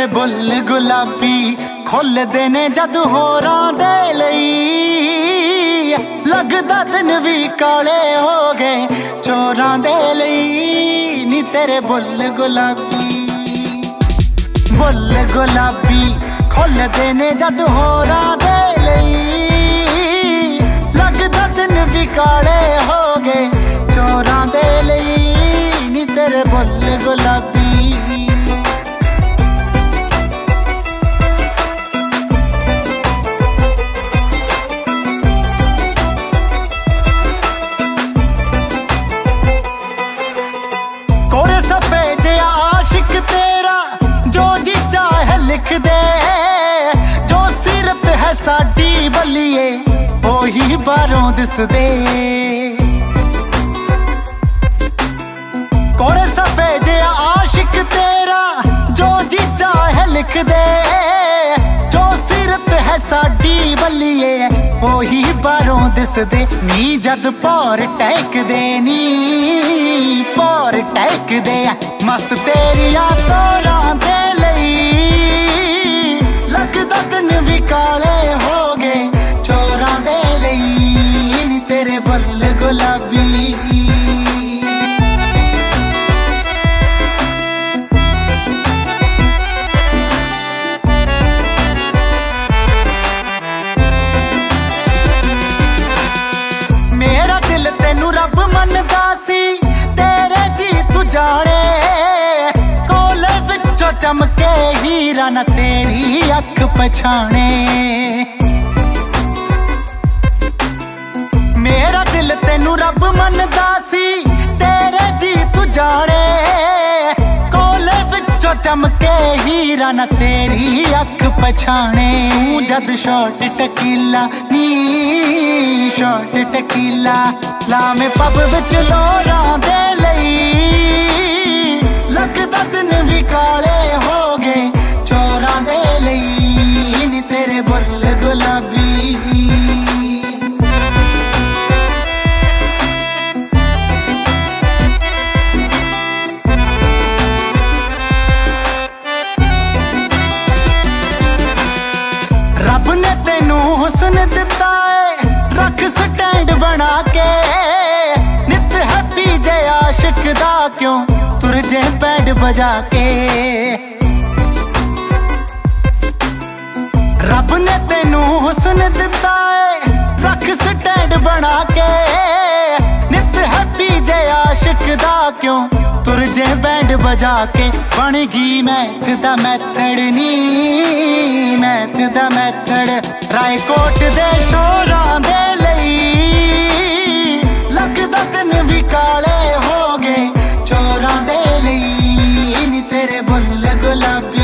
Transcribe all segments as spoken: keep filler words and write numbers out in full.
तेरे बुੱਲ गुलाबी खुलदे ने जद होरां दे लई लगदा दिन भी काले हो गए चोरां दे लई नी तेरे बुੱਲ गुलाबी बुੱਲ गुलाबी खुलदे ने जद होरां दे लई लगदा दिन भी काले हो गए चोरां दे लई नी तेरे बुੱਲ गुलाबी आशिक तेरा जो जी चाहे लिख दे जो सिरत है साडी बल्लिए ओही बारों दिस दे कोरे सफेद आशिक तेरा जो जी चाहे लिख दे जो सिरत है साडी बल्लिए ओही बारों दिस दे नी जद पौर टैक दे नी पौर टैक दे मस्त तेरिया तोरां दे लई लगदा दिन भी काले हो गए चोरां दे लई नी तेरे बुੱਲ गुलाबी मेरा दिल तेनू रब मनदा सी तेरे दी तू जाने चमके हीरा न तेरी अख पछाने मेरा दिल तेनू रब मनदा सी तेरे दी तू जाने कोले विचों चमके हीरा न तेरी अख पछाने तू जद शॉट टकीला नी शॉट टकीला ला में पब विच लोरां दे लई लगदा दिन भी काले हो गए चोरां दे लई नी तेरे बुੱਲ गुलाबी रब ने तेनू हुस्न दिता है रख स्टैंड बना के नित हैप्पी जे आशिक दा क्यों तुरजे बैंड बजा के रब ने तेनू हुस्न दिता है रख स्टैंड बना के नित हैप्पी जे आशिक दा क्यों तुरजे बैंड बजा के बन गई मैथ दा मैथड नी मैथ दा मैथड रायकोट दे शोरां दे लई लगदा दिन भी काले हो गए चोरां दे लई नी तेरे बुੱਲ गुलाबी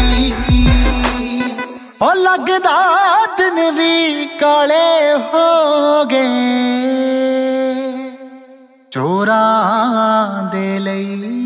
ओ लगदा दिन भी काले हो गए चोरां दे लई।